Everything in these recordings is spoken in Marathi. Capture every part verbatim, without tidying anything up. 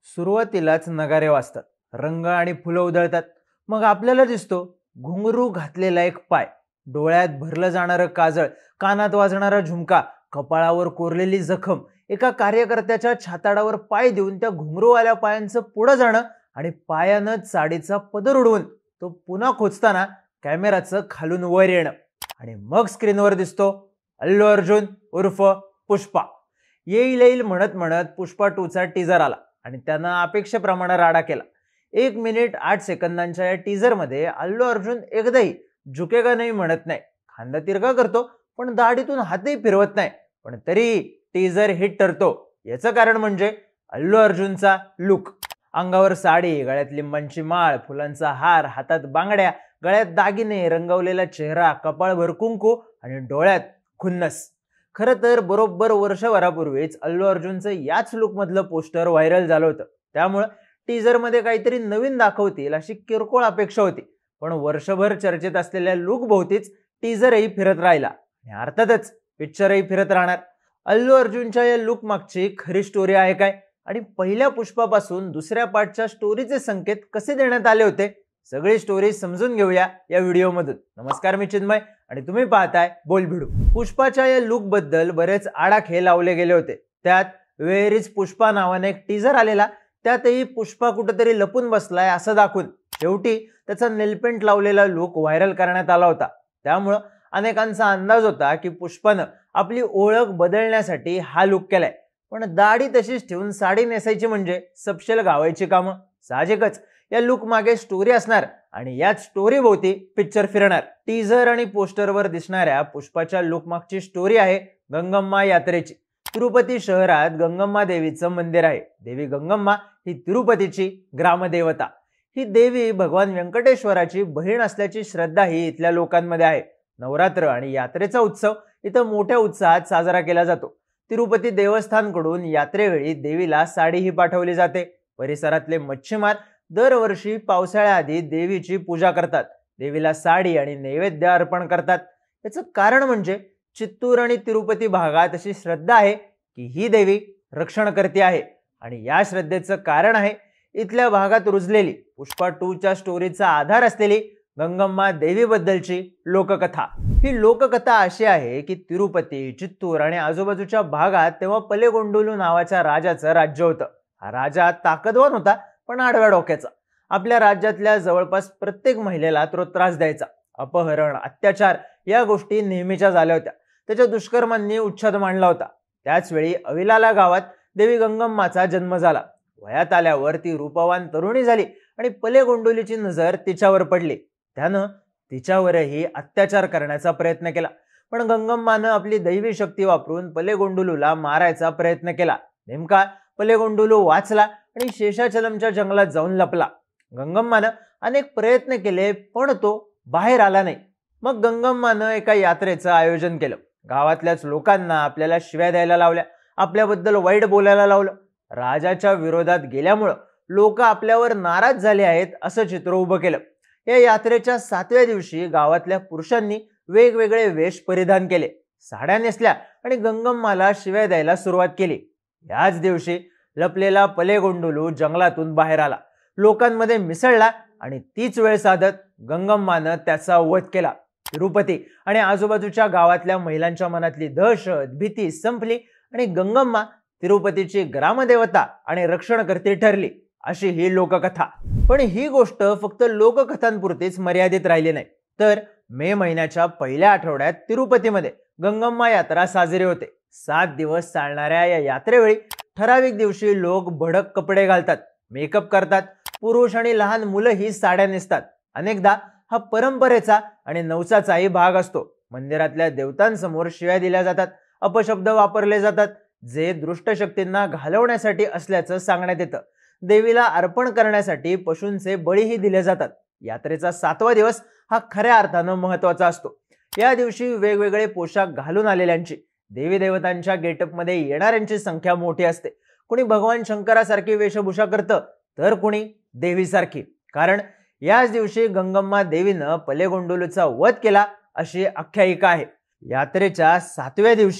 सुरुवातीलाच नगारे वाजतात, रंग आणि फुलं उधळतात. मग आपल्याला दिसतो घुंगरू घातलेला एक पाय, डोळ्यात भरलं जाणारं काजळ, कानात वाजणारा झुमका, कपाळावर कोरलेली जखम. एका कार्यकर्त्याच्या छाताडावर पाय देऊन त्या घुंगरूवाल्या पायांचं पुढं जाणं आणि पायानं साडीचा पदर उडवून तो पुन्हा खोचताना कॅमेराचं खालून वर येणं. आणि मग स्क्रीनवर दिसतो अल्लू अर्जुन उर्फ पुष्पा. येईल येईल म्हणत म्हणत पुष्पा टू चा टीजर आला आणि त्यानं अपेक्षेप्रमाणे राडा केला. एक मिनिट आठ सेकंदांच्या या टीजर मध्ये अल्लू अर्जुन एकदाही झुकेगा नाही म्हणत नाही, खांदा तिरका करतो पण दाढीतून हातही फिरवत नाही, पण तरी टीजर हिट ठरतो. याचं कारण म्हणजे अल्लू अर्जुनचा लुक. अंगावर साडी, गळ्यात लिंबांची माळ, फुलांचा हार, हातात बांगड्या, गळ्यात दागिने, रंगवलेला चेहरा, कपाळभर कुंकू आणि डोळ्यात खुन्नस. खरं तर बरोबर वर्षभरापूर्वीच अल्लू अर्जुनचं याच लुक मधलं पोस्टर व्हायरल झालं होतं. त्यामुळे टीजर मध्ये काहीतरी नवीन दाखवतील अशी किरकोळ अपेक्षा होती. पण वर्षभर चर्चेत असलेल्या लुक भोवतीच टीजरही फिरत राहिला आणि अर्थातच पिक्चरही फिरत राहणार. अल्लू अर्जुनच्या या लुक मागची खरी स्टोरी आहे काय आणि पहिल्या पुष्पापासून दुसऱ्या पार्टच्या स्टोरीचे संकेत कसे देण्यात आले होते, सगळी स्टोरी समजून घेऊया या व्हिडिओमधून. नमस्कार, मी चिन्मय आणि तुम्ही पाहताय बोल भिडू. पुष्पाच्या या लुक बद्दल बरेच आडाखे लावले गेले होते. त्यात वेअर इज पुष्पा नावाने एक टीजर आलेला, त्यातही पुष्पा कुठेतरी लपून बसलाय असं दाखवून शेवटी त्याचा नेलपेंट लावलेला लुक व्हायरल करण्यात आला होता. त्यामुळं अनेकांचा अंदाज होता की पुष्पानं आपली ओळख बदलण्यासाठी हा लुक केलाय. पण दाढी तशीच ठेवून साडी नेसायची म्हणजे सपशेल गावायची कामं. साहजिकच या लुक मागे स्टोरी असणार आणि याच स्टोरी भोवती पिक्चर फिरणार. टीजर आणि पोस्टरवर दिसणाऱ्या पुष्पाच्या लुक मागची स्टोरी आहे गंगम्मा यात्रेची. तिरुपती शहरात गंगम्मा देवीचं मंदिर आहे. देवी गंगम्मा ही तिरुपतीची ग्रामदेवता. ही देवी भगवान व्यंकटेश्वराची बहीण असल्याची श्रद्धा ही इथल्या लोकांमध्ये आहे. नवरात्र आणि यात्रेचा उत्सव इथं मोठ्या उत्साहात साजरा केला जातो. तिरुपती देवस्थानकडून यात्रेवेळी देवीला साडीही पाठवली जाते. परिसरातले मच्छीमार दरवर्षी पावसाळ्याआधी देवीची पूजा करतात. देवीला साडी आणि नैवेद्य अर्पण करतात. याचं कारण म्हणजे चित्तूर आणि तिरुपती भागात अशी श्रद्धा आहे की ही देवी रक्षणकर्ती आहे आणि या श्रद्धेचं कारण आहे इथल्या भागात रुजलेली पुष्पा टू च्या स्टोरीचा आधार असलेली गंगम्मा देवी बद्दलची लोककथा. ही लोककथा अशी आहे की तिरुपती, चित्तूर आणि आजूबाजूच्या भागात तेव्हा पलेगोंडोलू नावाच्या राजाचं राज्य होतं. हा राजा ताकदवान होता पण आडव्या डोक्याचा. आपल्या राज्यातल्या जवळपास प्रत्येक महिलेला तो त्रास द्यायचा. अपहरण, अत्याचार या गोष्टी नेहमीच्या झाल्या होत्या. त्याच्या दुष्कर्मांनी उच्छाद मांडला होता. त्याच वेळी अविलाला गावात देवी गंगम्माचा जन्म झाला. वयात आल्यावर ती रूपवान तरुणी झाली आणि पलेगोंडोलीची नजर तिच्यावर पडली. त्यानं तिच्यावरही अत्याचार करण्याचा प्रयत्न केला. पण गंगम्मानं आपली दैवी शक्ती वापरून पलेगोंडोलूला मारायचा प्रयत्न केला. नेमका पलेगोंडोलू वाचला आणि शेषाचलमच्या जंगलात जाऊन लपला. गंगम्मानं अनेक प्रयत्न केले पण तो बाहेर आला नाही. मग गंगम्मानं एका यात्रेचं आयोजन केलं. गावातल्याच लोकांना आपल्याला शिव्या द्यायला लावल्या, आपल्याबद्दल वाईट बोलायला लावलं. राजाच्या विरोधात गेल्यामुळं लोक आपल्यावर नाराज झाले आहेत असं चित्र उभं केलं. या यात्रेच्या सातव्या दिवशी गावातल्या पुरुषांनी वेगवेगळे वेश परिधान केले, साड्या नेसल्या आणि गंगम्माला शिव्या द्यायला सुरुवात केली. याच दिवशी लपलेला पलेगोंडोलू जंगलातून बाहेर आला, लोकांमध्ये मिसळला आणि तीच वेळ साधत गंगम्मानं त्याचा वध केला. तिरुपती आणि आजूबाजूच्या गावातल्या महिलांच्या मनातली दहशत, भीती संपली आणि गंगम्मा तिरुपतीची ग्रामदेवता आणि रक्षणकर्ती ठरली. अशी ही लोककथा. पण ही गोष्ट फक्त लोककथांपुरतीच मर्यादित राहिली नाही, तर मे महिन्याच्या पहिल्या आठवड्यात तिरुपतीमध्ये गंगम्मा यात्रा साजरी होते. सात दिवस चालणाऱ्या या यात्रेवेळी ठराविक दिवशी लोक भडक कपडे घालतात, मेकअप करतात. पुरुष आणि लहान मुलं ही साड्या नेसतात. अनेकदा हा परंपरेचा आणि नवसाचाही भाग असतो. मंदिरातल्या देवतांसमोर शिव्या दिल्या जातात, अपशब्द वापरले जातात, जे दृष्ट शक्तींना घालवण्यासाठी असल्याचं सांगण्यात येतं. देवीला अर्पण करण्यासाठी पशूंचे बळीही दिले जातात. यात्रेचा सातवा दिवस हा खऱ्या अर्थानं महत्वाचा असतो. या दिवशी वेगवेगळे पोशाख घालून आलेल्यांची, देवी देवतांच्या गेटअपमध्ये येणाऱ्यांची संख्या मोठी असते. कुणी भगवान शंकरासारखी वेशभूषा करतं तर कुणी देवीसारखी. कारण याच दिवशी गंगम्मा देवीनं पलेगोंडोलूचा वध केला अशी आख्यायिका आहे. यात्रेच्या सातव्या दिवशी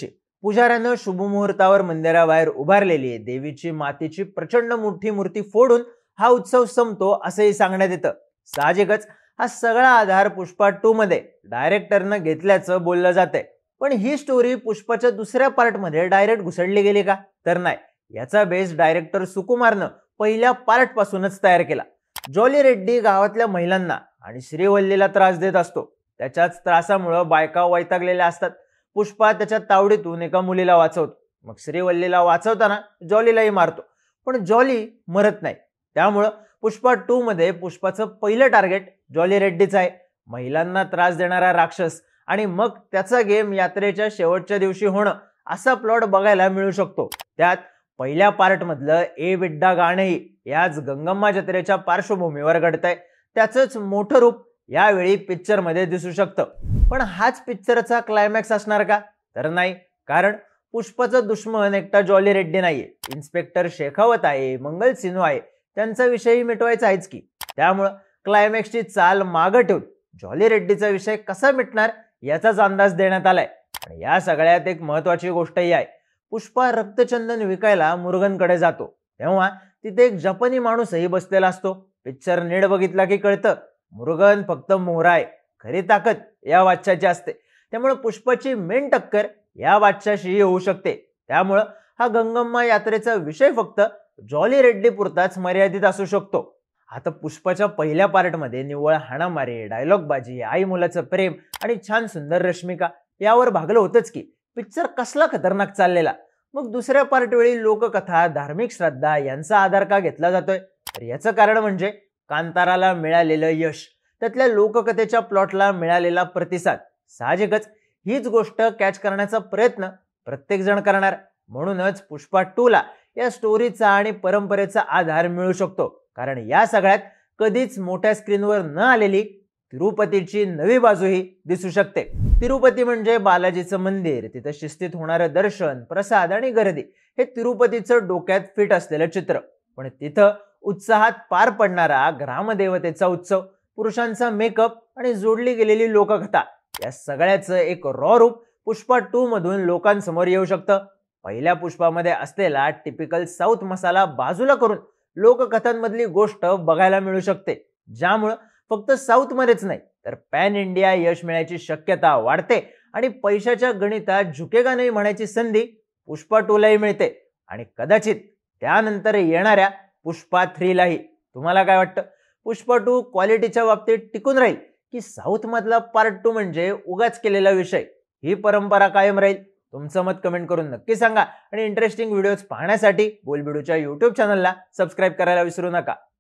पुजाऱ्यानं शुभमुहूर्तावर मंदिराबाहेर उभारलेली देवीची मातीची प्रचंड मोठी मूर्ती फोडून हा उत्सव संपतो असंही सांगण्यात येतं. साहजिकच हा सगळा आधार पुष्पा टू मध्ये डायरेक्टरनं घेतल्याचं बोललं जातंय. पण ही स्टोरी पुष्पाच्या दुसऱ्या पार्ट मध्ये डायरेक्ट घुसडली गेली का? तर नाही. याचा बेस डायरेक्टर सुकुमारनं पहिल्या पार्ट पासूनच तयार केला. जॉली रेड्डी गावातल्या महिलांना आणि श्रीवल्लीला त्रास देत असतो. त्याच्याच त्रासामुळे बायका वैतागलेल्या असतात. पुष्पा त्याच्या तावडीतून एका मुलीला वाचवतो. मग श्रीवल्लीला वाचवताना जॉलीलाही मारतो. पण जॉली मरत नाही. त्यामुळं पुष्पा टू मध्ये पुष्पाचं पहिलं टार्गेट जॉली रेड्डीच आहे. महिलांना त्रास देणारा राक्षस आणि मग त्याचा गेम यात्रेच्या शेवटच्या दिवशी होणं असा प्लॉट बघायला मिळू शकतो. त्यात पहिल्या पार्ट मधलं ए बिड्डा गाणंही याच गंगम्मा जत्रेच्या पार्श्वभूमीवर घडतंय. त्याचंच मोठं रूप यावेळी पिक्चर मध्ये दिसू शकतं. पण हाच पिक्चरचा क्लायमॅक्स असणार का? तर नाही. कारण पुष्पाचा दुश्मन एकटा जॉली रेड्डी नाहीये. इन्स्पेक्टर शेखावत आहे, मंगल सिन्हू आहे. त्यांचा विषयही मिटवायचा आहेच की. त्यामुळं क्लायमॅक्सची चाल मागं ठेवून जॉली रेड्डीचा विषय कसा मिटणार याचाच अंदाज देण्यात आलाय. आणि या सगळ्यात एक महत्वाची गोष्टही आहे. पुष्पा रक्तचंदन विकायला मुरुगनकडे जातो तेव्हा तिथे एक जपानी माणूसही बसलेला असतो. पिक्चर नीट बघितला की कळतं मुरुगन फक्त मोहरा आहे. खरी ताकद या बादशाची असते. त्यामुळे पुष्पाची मेन टक्कर या बादशाशी होऊ शकते. त्यामुळं हा गंगम्मा यात्रेचा विषय फक्त जॉली रेड्डी पुरताच मर्यादित असू शकतो. आता पुष्पाच्या पहिल्या पार्ट मध्ये निव्वळ हाणामारी, डायलॉग बाजी, आई मुलाचं प्रेम आणि छान सुंदर रश्मिका यावर भागलं होतंच की पिक्चर कसला खतरनाक चाललेला. मग दुसऱ्या पार्ट वेळी लोककथा, धार्मिक श्रद्धा यांचा आधार का घेतला जातोय? तर याचं कारण म्हणजे कांताराला मिळालेलं यश, त्यातल्या लोककथेच्या प्लॉटला मिळालेला प्रतिसाद. साहजिकच हीच गोष्ट कॅच करण्याचा प्रयत्न प्रत्येक जण करणार. म्हणूनच पुष्पा टू ला या स्टोरीचा आणि परंपरेचा आधार मिळू शकतो. कारण या सगळ्यात कधीच मोठ्या स्क्रीनवर न आलेली तिरुपतीची नवी बाजूही दिसू शकते. तिरुपती म्हणजे बालाजीचं मंदिर. तिथं शिस्तीत होणारं दर्शन, प्रसाद आणि गर्दी हे तिरुपतीचं डोक्यात फिट असलेलं चित्र. पण तिथं उत्साहात पार पडणारा ग्रामदेवतेचा उत्सव, पुरुषांचा मेकअप आणि जोडली गेलेली लोककथा या सगळ्याचं एक रॉ रूप पुष्पा टू मधून लोकांसमोर येऊ शकतं. पहिल्या पुष्पामध्ये असलेला टिपिकल साऊथ मसाला बाजूला करून लोककथांमधली गोष्ट बघायला मिळू शकते. ज्यामुळं फक्त साऊथ मध्येच नाही तर पॅन इंडिया यश मिळायची शक्यता वाढते आणि पैशाच्या गणितात झुकेगा नाही म्हणायची संधी पुष्पा टू लाही मिळते. आणि कदाचित त्यानंतर येणाऱ्या पुष्पा थ्री लाही. तुम्हाला काय वाटतं? पुष्पा टू क्वालिटीच्या बाबतीत टिकून राहील की साऊथ मधला पार्ट टू म्हणजे उगाच केलेला विषय? ही परंपरा कायम राहील? तुमचं मत कमेंट करून नक्की सांगा. आणि इंटरेस्टिंग व्हिडिओज पाहण्यासाठी बोलबिडूच्या युट्यूब चॅनलला सबस्क्राईब करायला विसरू नका.